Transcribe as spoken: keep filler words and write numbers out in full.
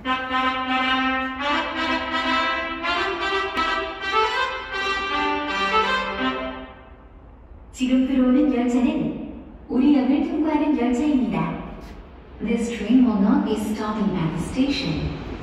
지금 들어오는 열차는 우리역을 통과하는 열차입니다. This train will not be stopping at the station.